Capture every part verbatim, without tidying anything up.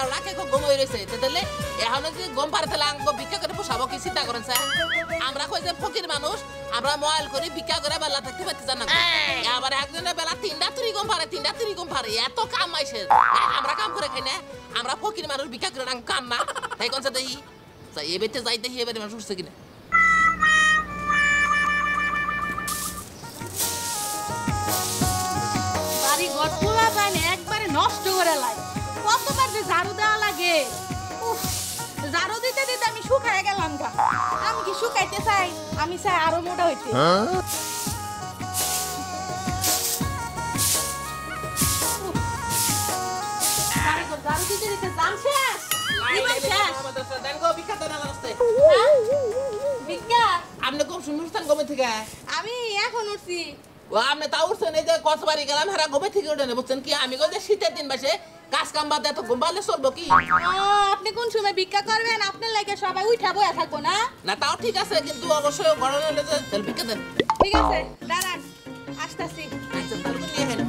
রাকে গম হয়ে রয়েছে তাহলে এখন যদি গম পারতে আঙ্গ ভিক্ষা করে পোষাবো কি চিন্তা করেন স্যার আমরা কই যে ফকির মানুষ আমরা মোবাইল করে ভিক্ষা করে বেলা থাকতে পারতে জানা আবার একজনের বেলা তিনটা তুরি গম পারে তিনটা তুরি গম পারে এত কাম আইসে আমরা কাম করে খাই না আমরা ফকির মানুষ ভিক্ষা করে কাম না তাই কোন সাথে এই বেতে যাই দেখি এবারে মানুষ উঠছে কিনা বাড়ি ঘরগুলা জানে একবারে নষ্ট করে লাগে কতবার যে ঝাড়ু দেওয়া লাগে ঝাড়ু দিতে দিতে আমি শুকায় গেলাম গা আমি কি শুকাইতে চাই আমি চাই আরো মোটা হইতে ঝাড়ু দিতে দিতে জাম শেষ আপনি কম শুনছেন গমে থেকে আমি এখন উঠছি ও আপনি তা উঠছেন এই যে কতবারই গেলাম হারা গমে থেকে উঠে বুঝছেন কি আমি যে শীতের দিন বাসে কাজ কাম বাদ এত ঘুমালে চলবো কি আপনি কোন সময় ভিক্ষা করবেন আপনার লাগে সবাই উঠা বয়া থাকবো না না তাও ঠিক আছে কিন্তু অবশ্যই গরম হলে যে ভিক্ষা দেন ঠিক আছে দাঁড়ান আসতেছি আচ্ছা তাহলে নিয়ে হেন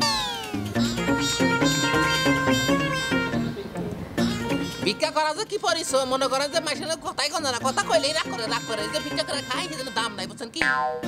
ভিক্ষা করা যে কি পরিশ্রম মনে করেন যে মাইসের কথাই কন না কথা কইলেই রাগ করে রাগ করে যে ভিক্ষা করে খাই সেজন্য দাম নাই বুঝছেন কি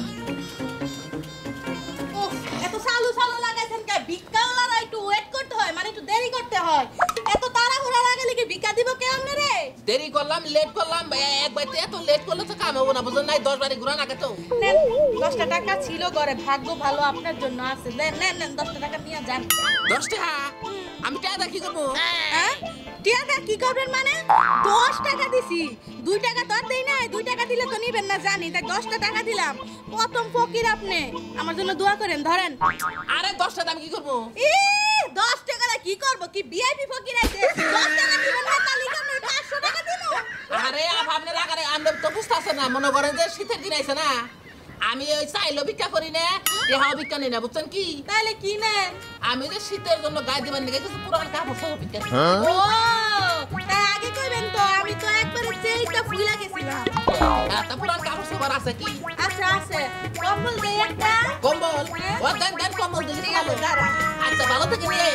এত চালু চালু লাগাইছেন কে ভিক্ষাওয়ালারা একটু ওয়েট করতে হয় মানে একটু দেরি করতে হয় এত তাড়াহুড়া লাগালে কি ভিক্ষা দিব কে আমনে দেরি করলাম লেট করলাম এক বাইতে এত লেট করলে তো কাম হবে না বুঝছেন নাই দশ বারে ঘুরা নাকে তো নেন দশটা টাকা ছিল ঘরে ভাগ্য ভালো আপনার জন্য আছে নেন নেন নেন দশটা টাকা নিয়ে যান দশ টাকা আমি টাকা কি করবো হ্যাঁ টাকা কি করবেন মানে দশ টাকা দিছি দুই টাকা তো আর দেই নাই দুই টাকা দিলে তো নিবেন না জানি তাই দশটা টাকা দিলাম প্রথম ফকির আপনি আমার জন্য দোয়া করেন ধরেন আরে দশ টাকা আমি কি করবো ই দশ টাকা কি করব কি ভিআইপি ফকির আছে দশ টাকা দিবেন না তাহলে কি আমি পাঁচশো টাকা দিব আরে আপনি রাগারে আমরা তো বুঝতাছ না মনে করেন যে শীতের দিন আইছে না আমি ওই চাইলো ভিক্ষা করি না দেহা ভিক্ষা নেই না বুঝছেন কি তাহলে কি নেন আমি যে শীতের জন্য গায়ে দিবেন নাকি কিছু পুরান কাপড় সব ভিক্ষা ও তাই আগে কইবেন তো আমি তো একবারে চেইটা ফুলা গেছিলাম এত পুরান কাপড় সব আছে কি আচ্ছা আছে কম্বল দে একটা কম্বল ও দেন দেন কম্বল দিলি ভালো আচ্ছা ভালো থেকে নিয়ে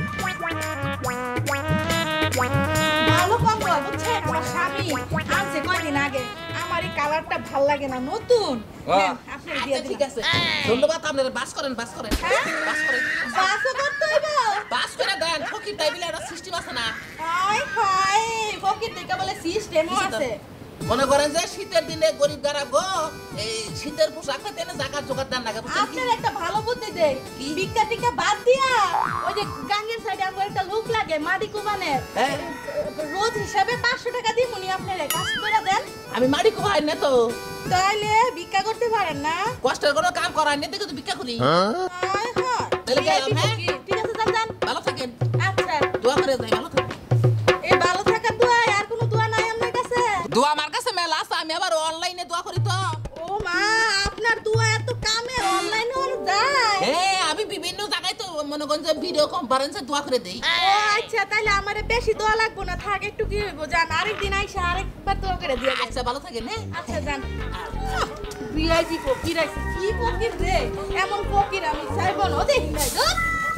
ভালো কম্বল বুঝছেন আমার স্বামী আনছে কয়দিন আগে আমার এই কালারটা ভাল লাগে না নতুন আপনি দিয়ে ঠিক আছে ধন্যবাদ আপনারা বাস করেন বাস করেন বাস করেন বাসও করতে হইব বাস করে দেন ফকির টাইবিলে একটা সিস্টেম আছে না হাই হাই ফকির থেকে বলে সিস্টেমও আছে মনে করেন যে শীতের দিনে গরিব গারা গো এই শীতের পোশাকটা তেনে জায়গা জোগাড় দেন লাগে আপনার একটা ভালো বুদ্ধি দেই ভিক্ষা টিকা বাদ দিয়া ওই যে গাঙ্গের সাইডে আমার একটা লোক লাগে মাটি কুমানের রোজ হিসাবে পাঁচশো টাকা দিই মনি আপনারে কাজ করে দেন আমি মাটি কুমাই না তো তাইলে ভিক্ষা করতে পারেন না কষ্টের কোনো কাম করার নেই দেখে তো ভিক্ষা করি হাই হাই তাহলে গেলাম হ্যাঁ ঠিক আছে যান যান ভালো থাকেন আচ্ছা দোয়া করে যাই ভালো থাকেন এই ভালো থাকার দোয়া আর কোনো দোয়া নাই আপনার কাছে দোয়া আমার কাছে মেলা আছে আমি আবার অনলাইনে দোয়া করি তো ও মা আপনার দোয়া এত কামে অনলাইনে হল যায় হ্যাঁ আমি বিভিন্ন জায়গায় তো মনে করেন যে ভিডিও কনফারেন্সে দোয়া করে দেই ও আচ্ছা তাহলে আমারে বেশি দোয়া লাগবে না থাক একটু কি হইব জান আরেকদিন আইসা আরেকবার দোয়া করে দিয়ে আচ্ছা ভালো থাকেন হ্যাঁ আচ্ছা জান ভিআইপি ফকির আছে কি ফকির রে এমন ফকির আমি চাইবো না দেখি নাই ধুর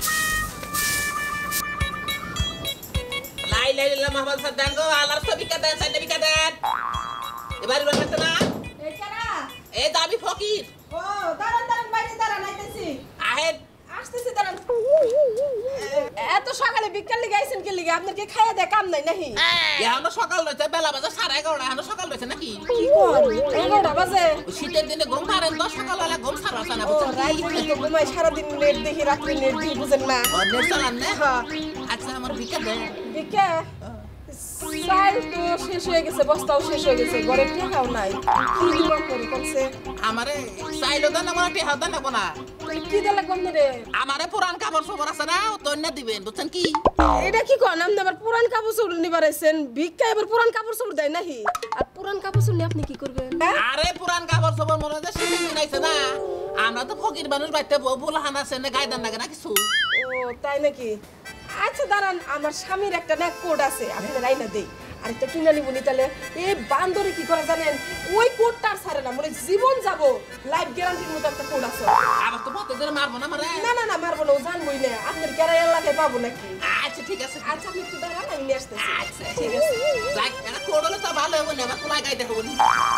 লাই লাই লাই মোহাম্মদ সাদ্দান গো আলার ছবি কা দেন সাইডে বিকা দেন এবারে বলতে না এই কারা এই দাবি ফকির ও দাঁড়ান দাঁড়ান বাইরে দাঁড়ান আইতেছি আহেন আসতেছি দাঁড়ান এত সকালে বিকাল লিগে আইছেন কি লিগে আপনার কি খাইয়া দে কাম নাই নাহি এখনো সকাল রয়েছে বেলা বাজে সাড়ে এগারোটা এখনো সকাল রয়েছে নাকি কি কর এগারোটা বাজে শীতের দিনে ঘুম পারেন দশ সকালবেলা ঘুম সারা আসে না ও রাত তো ঘুমাই সারাদিন নেট দেখি রাত্রি নেট দেখি বুঝেন না নেট চালান না হ্যাঁ আচ্ছা আমার ভিক্ষা দেন ভিক্ষা চাল তো শেষ হয়ে গেছে বস্তাও শেষ হয়ে গেছে ঘরে টাকাও নাই কি দিবা করে করছে আমারে চাইলো দেন আমার টেহা দেন না কি দিলা কম রে আমারে পুরান কাপড় সবর আছে না তো না দিবেন বুঝছেন কি এটা কি কোন আপনি আবার পুরান কাপড় চোপড় নিবার আইছেন ভিক্ষা এবার পুরান কাপড় চোপড় দেয় নাহি আর পুরান কাপড় চোপড় নিয়ে আপনি কি করবেন আরে পুরান কাপড় সবর মনে যে শীতের দিন আইছে না আমরা তো ফকির মানুষ বাইতে বল হানা আছে না গায়দান লাগে না কিছু ও তাই নাকি আচ্ছা দাঁড়ান আমার স্বামীর একটা না কোড আছে আমি রাইনা দেই আরেকটা কিনে নিবনি তাহলে এই বান্দরে কি করে জানেন ওই কোডটা ছাড়ে না মানে জীবন যাব লাইফ গ্যারান্টির মতো একটা কোড আছে আবার তো পথে ধরে মারবো না মারে না না না মারবো না জানবই না আপনার গ্যারান্টি এলাকায় পাবো নাকি আচ্ছা ঠিক আছে আচ্ছা আপনি একটু দাঁড়ান আমি নিয়ে আসতেছি আচ্ছা ঠিক আছে যাই এটা কোড হলে তো ভালো হবে না আমার কোলা গাই দেখো বলি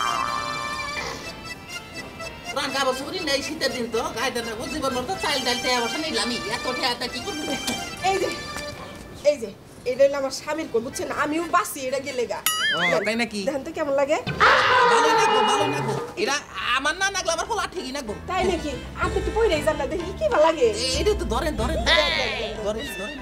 পুরান কাপড় চোপড় নেই শীতের দিন তো গায়ে দেখো জীবন মতো চাইল ডাল তে অবশ্য নিলামই এত ঠেয়াটা কি করবে এই যে এই যে এটা হলো আমার স্বামীর কোট বুঝছেন আমিও বাসি এটা গেলে গা ও তাই নাকি দেখেন তো কেমন লাগে ভালো লাগবো ভালো লাগবো এটা আমার না লাগলে আমার কোলা ঠিকই লাগবো তাই নাকি আপনি একটু পইরাই যান না দেখি কি ভালো লাগে এটা তো ধরেন ধরেন ধরেন ধরেন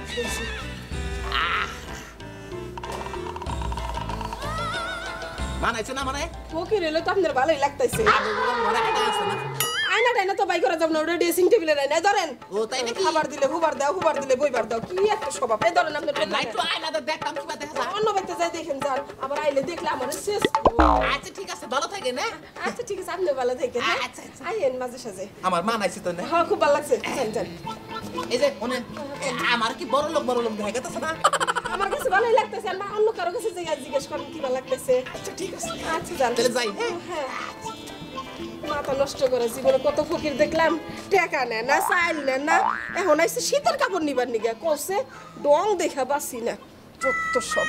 মানাইছে না মানে ফকির হলে তো আপনার ভালোই লাগতেছে মনে একটা আছে না আয়না টাইনা তো বাই করা যাব না ওটা ড্রেসিং টেবিলে রাই না ধরেন ও তাই নাকি খাবার দিলে হুবার দাও হুবার দিলে বইবার দাও কি একটা স্বভাব এই ধরেন আপনার নাই তো আয়না তো দেখতাম কি বা দেখা যায় অন্য বাইতে যাই দেখেন যান আবার আইলে দেখলে আমার শেষ আচ্ছা ঠিক আছে ভালো থাকে না আচ্ছা ঠিক আছে আপনি ভালো থাকেন হ্যাঁ? আচ্ছা, আচ্ছা। আইয়েন মাঝে সাঝে আমার মানাইছে তো না হ্যাঁ খুব ভালো লাগছে যান যান এই যে শুনেন আমার কি বড় লোক বড় লোক দেখা গেছে না আমার কাছে ভালোই লাগতেছে আর না অন্য কারো কাছে যাই জিজ্ঞেস করেন কি ভালো লাগতেছে আচ্ছা ঠিক আছে আচ্ছা যান তাহলে যাই হ্যাঁ হ্যাঁ মাথা নষ্ট করে জীবনে কত ফকির দেখলাম টাকা নেয় না চাইল নেয় না এখন আইসে শীতের কাপড় নিবার নিগে কষে ডং দেখা বাসি না যত সব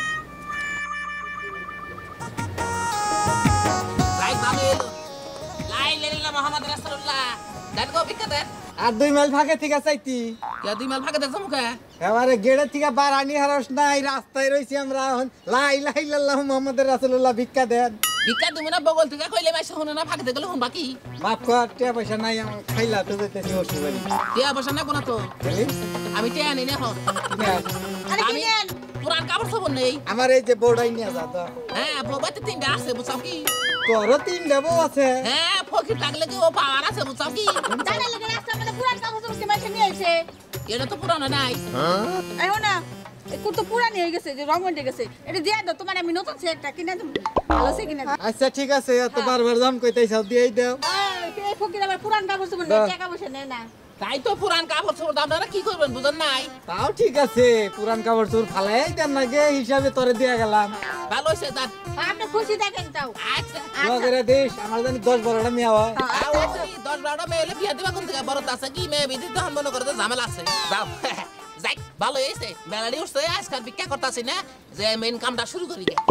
যাই ভালো এলো লাই লেলিলা মোহাম্মদ রাসূলুল্লাহ দেন গো ভিক্ষা দেন আর দুই মাইল ফাঁকে থেকে চাইতি কে দুই মাল ভাগে দেখছো মুখে এবারে গেড়ে থেকে বারানি হারস নাই রাস্তায় রয়েছি আমরা এখন লাই লাই লাল্লাহ মোহাম্মদ রাসূলুল্লাহ ভিক্ষা দেন ভিক্ষা তুমি না বগল থেকে কইলে মাইছে শুনে না ভাগে দেখলে শুন বাকি মাফ কর টাকা পয়সা নাই আমার খাইলা তো যেতেছি অসুবিধা টিয়া বসা না কোনা তো আমি টিয়া নেই না এখন আমি পুরান কাপড় সব নেই আমার এই যে বোর্ডাই নিয়ে যা তো হ্যাঁ বউবাতে তিনটা আছে বুঝাও কি তোরও তিন দেবো আছে হ্যাঁ ফকির লাগলে কি ও পাওয়ার আছে বুঝাও কি দাঁড়া লেগে রাস্তা মানে পুরান কাগজ কি মাইছে নিয়ে আইছে এটা তো পুরানো নাই আইও না একটু তো পুরানি হয়ে গেছে যে রং উঠে গেছে এটা দিয়ে দাও তোমার আমি নতুন সে একটা কিনে দেব ভালো সে কিনে দাও আচ্ছা ঠিক আছে এত বারবার দাম কইতাইছাও দিয়েই দাও এই ফকির আবার পুরান কাগজ তো দাও। টাকা পয়সা নেয় না তাই তো পুরান কাপড় চোপড় আপনারা কি করবেন বুঝেন নাই তাও ঠিক আছে পুরান কাপড় চোর ফালাই দেন না গে হিসাবে তোরে দিয়ে গেলাম ভালো হয়েছে যান আপনি খুশি থাকেন তাও আচ্ছা দোয়া করে দিস আমার জানি দশ বারোটা মেয়ে হয় আও, ওই দশ বারোটা মেয়ে হলে বিয়া দিবা কোন থেকে বড় আছে কি মেয়ে বিধি তখন মনে করে তো ঝামেলা আছে যাও যাই ভালো হয়েছে মেলাডি উঠছে আজকাল ভিক্ষা করতেছি না যে মেন কামটা শুরু করি গে।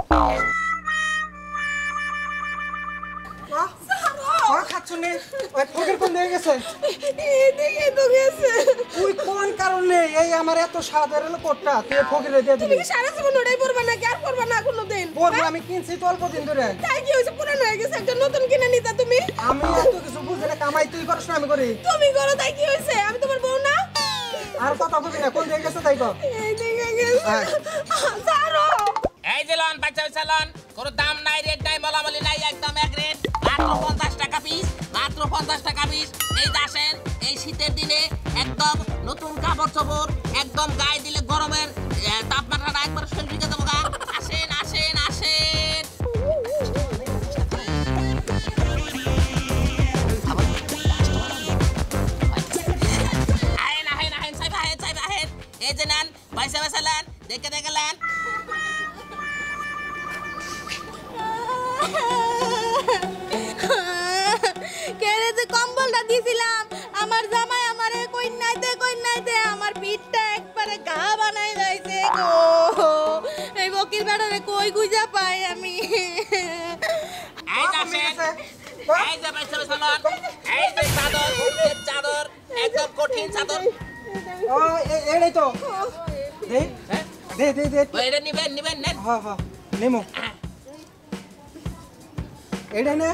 ও খাচ্ছুনি ওই ফকির কোন দিয়ে গেছে এদিকে তো গেছে তুই কোন কারণে এই আমার এত সাধারণ কোটটা তুই ফকিরে দিয়ে দিলি তুমি সারা জীবন ওটাই পরবা না কি আর পরবা না কোনোদিন বলবো আমি কিনছি তো অল্প দিন ধরে তাই কি হয়েছে পুরানো হয়ে গেছে একটা নতুন কিনে নিতা তুমি আমি এত কিছু বুঝি না কামাই তুই করছ না আমি করি তুমি করো তাই কি হয়েছে আমি তোমার বউ না আর কথা কবি না কোন দিয়ে গেছে তাই কর এইদিকে গেছে হ্যাঁ। ছাড়ো এই যে লন বাচ্চা বাচ্চা লন কোনো দাম নাই রেট নাই বলাবলি নাই একদম এক রেট মাত্র পঞ্চাশ টাকা পিস মাত্র পঞ্চাশ টাকা পিস এই যে আসেন এই শীতের দিনে একদম নতুন কাপড় চোপড় একদম গায়ে দিলে গরমের আহ, তাপমাত্রাটা একবার শরীর দিকে দেবো গা। আসেন আসেন আসেন আহেন আহেন আহেন সাহেব আহেন সাহেব আহেন এই যে নেন পয়সা পয়সা নেন দেখে দেখে নেন কেড়ে যে কম্বলটা দিছিলাম আমার জামাই আমারে কই নাই দে কই নাই দে আমার পিঠটা একবারে গা বানাই যাইছে গো এই বকির বেড়ারে কই গুজা পাই আমি এই যে আসেন এই যে পয়সা পয়সা নেন এই যে চাদর উটের চাদর একদম কঠিন চাদর ও এড়াই তো দে হ্যাঁ দে দে দে ওই এটা নিবেন নিবেন নেন হ্যাঁ হ্যাঁ নেমো এটা নে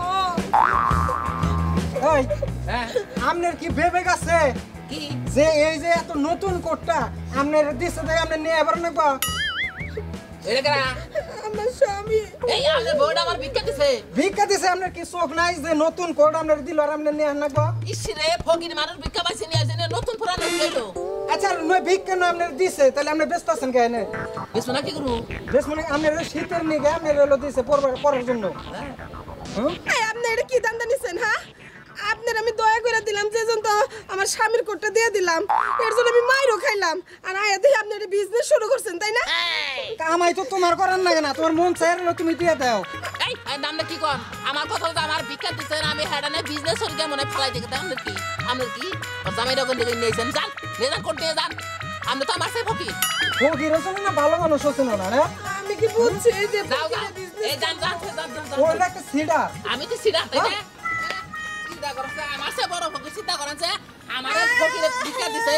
ওই হ্যাঁ আমনের কি বেবে গেছে কি যে এই যে এত নতুন কোটটা আমনের দিছে তাই আমনে নিয়ে এবার নেবা এটা কেনা আমার স্বামী এই আমাদের বউটা আমার ভিক্ষা দিছে ভিক্ষা দিছে আমনের কি চোখ নাই যে নতুন কোট আমনের দিল আর আমনে নিয়ে নেবা ইসরে ফকির মানুষ ভিক্ষা পাইছে নিয়ে আসেন নতুন পুরানো গেলো আচ্ছা নয় ভিক্ষা না আমনের দিছে তাহলে আমনে ব্যস্ত আছেন কেন কিছু না কি করু বেশ মানে আমনের শীতের নিগে আমনের হলো দিছে পরবার পরার জন্য হ্যাঁ এই আপনি এটা কি দান্দা নিছেন হ্যাঁ আপনার আমি দয়া করে দিলাম যে জন তো আমার স্বামীর কোটটা দিয়ে দিলাম এর জন্য আমি মাইরও খাইলাম আর আয়া দিয়ে আপনি এটা বিজনেস শুরু করছেন তাই না কামাই তো তোমার করার লাগে না তোমার মন চাই হলো তুমি দিয়ে দাও এই এই নামটা কি কর আমার কথা হলো আমার ভিক্ষা দিছেন আমি হেডানে বিজনেস হয়ে মনে ফেলাই দিকে আপনার কি আপনার কি জামাই রকম দিকে নিয়েছেন যান নিয়ে যান কোট নিয়ে যান আমি তো আমার সে ফকির ফকির আছে না ভালো মানুষ আছে না না আমি কি বলছি এই যে যাও যাও ফকিরের business এই যান যান যান যান, যান ওর একটা সিডার আমি তো সিধা তাই না চিন্তা করছে আমার সে বড় ফকির চিন্তা করেন যে আমার ফকিরে ভিক্ষা দিছে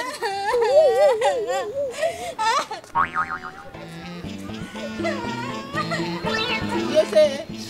কি হয়েছে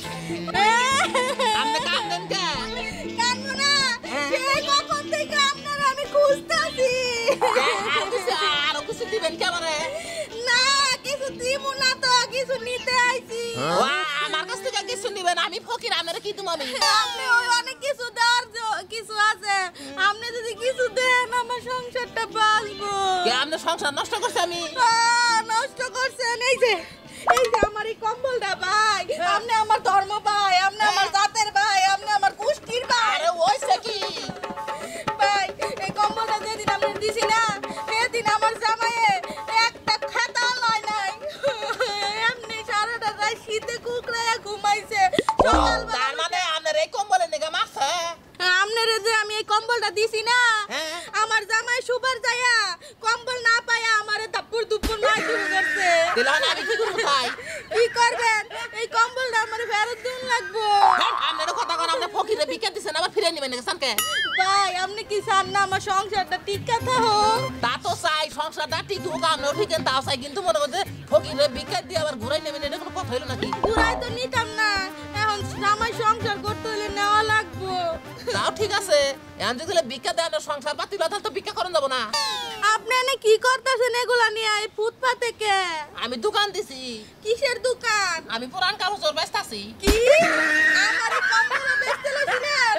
আপনি কান্দেন কে কান্দো না সেই কখন থেকে আপনারা আমি খুঁজতাছি কে? আর কিছু আরো কিছু দিবেন কে আমারে না কিছু দিব না তো কিছু নিতে আইছি ও, আমার কাছ থেকে কিছু নিবেন আমি ফকির আপনারা কি তুমি আমি আপনি ওই অনেক কিছু দেওয়ার জ- কিছু আছে আপনি যদি কিছু দেন আমার সংসারটা বাঁচবো কে আপনি সংসার নষ্ট করছে আমি আহ, নষ্ট করছেন এই যে এই যে আমার এই কম্বলটা ভাই আপনি আমার ধর্ম ভাই আপনি আমার জাতের ভাই আপনি আমার গোষ্ঠীর ভাই আরে ওইছে কি ভাই এই কম্বলটা যেদিন আপনি দিছি না সেদিন আমার জামাইয়ে একটা খাতা লয় নাই এমনি সারাটা রাত শীতে কুকড়ায় ঘুমাইছে সকালবেলা তার মানে আপনার এই কম্বলের নিগা মারছে আপনারে যে আমি এই কম্বলটা দিছি না হ্যাঁ। আমার জামাই সুবার যায়া কম্বল না পায়া আমারে দাপুর দুপুর মার শুরু করছে দিলাম আমি কি করবো তাই কি করবেন এই কম্বলটা আমারে ফেরত দিন লাগবো আপনার কথা কোন আপনি ফকিরে বিকে দিছেন আবার ফিরে নেবেন নাকি সানকে ভাই আপনি কি চান না আমার সংসারটা ঠিক কথা হোক তা তো চাই সংসারটা ঠিক হোক আপনিও ঠিক তাও চাই কিন্তু মনে করছে ফকিরে বিকে দিয়ে আবার ঘুরাই নেবেন এটা কোনো কথা হইলো নাকি পুরাই তো নিতাম না এখন জামাই সংসার করতে হলে নেওয়া লাগবো তাও ঠিক আছে এখন যদি বিকা দেয় সংসার পাতি তাহলে তো বিকা করেন যাবো না আপনি এনে কি করতেছেন এগুলা নিয়ে এই ফুটপাতে কে আমি দোকান দিছি কিসের দোকান আমি পুরান কাগজের ব্যস্ত আছি কি আমার এই কম্বলটা বেচতে লইছিলেন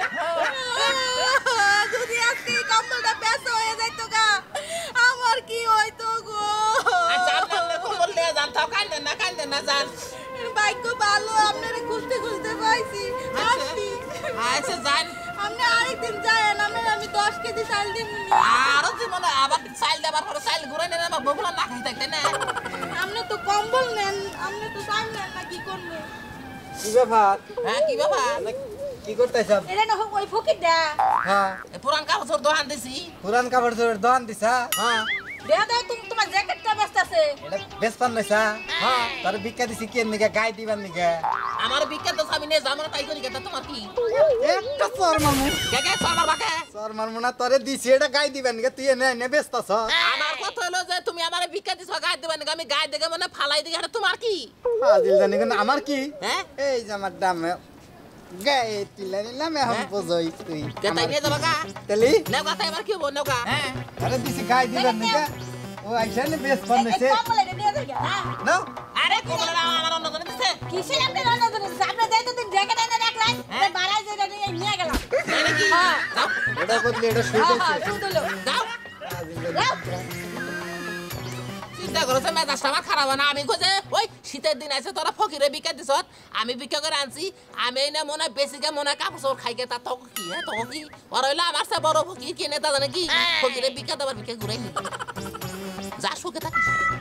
যদি আজকে এই কম্বলটা বেচা হয়ে যাইতো গা আমার কি হইতো গো আচ্ছা আপনি আপনার কম্বল নিয়ে যান তাও কান্দেন না কান্দেন না যান ভাগ্য ভালো আপনারা খুঁজতে খুঁজতে পাইছি আসি আচ্ছা যান আপনি আরেকদিন যায়েন আমার আমি দশ কেজি চাল দিব আরো জীবনে আবার চাইল দেবার পরে চাইল ঘুরে নেন আমার বগুলা না খাই থাকতে না আপনি তো কম্বল নেন আপনি তো চাল নেন না কি করবো কি ব্যাপার হ্যাঁ কি ব্যাপার কি করতেছ এটা না ওই ফকির দা হ্যাঁ এ পুরান কাগজের দোকান দিছি পুরান কাপড় চোপড় দোকান দিছা হ্যাঁ দেয়া দাও তুমি তোমার জ্যাকেটটা ব্যস্ত আছে এটা বেশ পান লইছা হ্যাঁ তোর ভিক্ষা দিছি কি নিকে গাই দিবার নিকে আমার বিখ্যাত স্বামী নিয়ে যাবো না তাই করি কেটা তোমার কি একটা চর মারমু কে কে সবার বাকে চর মারমু না তোরে দিছি এটা গাই দিবার নিকে তুই এনে এনে ব্যস্ত আছ আমার কথা হলো যে তুমি আমার বিখ্যাত দিছো গায়ে দেবে না আমি গায়ে দেখে মানে ফালাই দিকে এটা তোমার কি ফাজিল জানি কিন্তু আমার কি হ্যাঁ এই যে আমার দামে গায়ে তুলে নিলাম এখন হ্যাঁ? বোঝই তুই কে তাই নিয়ে যাবা গা তেলি নেও কথা এবার কি বল নেও গা হ্যাঁ আরে দিছি গাই দিবার নিকে ও আইসা নে বেশ পান লইছে কম্বল এটা দিয়ে দাও না নাও আরে কমলা আমার অন্য জনে দিছে কিসের আপনি রান্না করেন আপনি যাইতে দিন জ্যাকেট এনে রাখলেন হ্যাঁ? বাড়াই যেটা নিয়ে নিয়ে গেলাম তাই নাকি হ্যাঁ। যাও এটা বদলে এটা শুই হ্যাঁ গেছে হ্যাঁ শুধু লো যাও চিন্তা করছে মেজাজটা আমার খারাপ হয় না আমি কইছে ওই শীতের দিন আছে তোরা ফকিরে বিকা দিছ আমি বিক্রি করে আনছি আমি এই না মনে হয় বেশিকে মনে হয় কাপড় চোপড় খাইকে তার তক কি হ্যাঁ তক কি ওর হইলো আমার সে বড় ফকির কিনে তা জানে কি ফকিরে বিকা দেবার বিকা ঘুরাই নিল যা সুখে থাকিস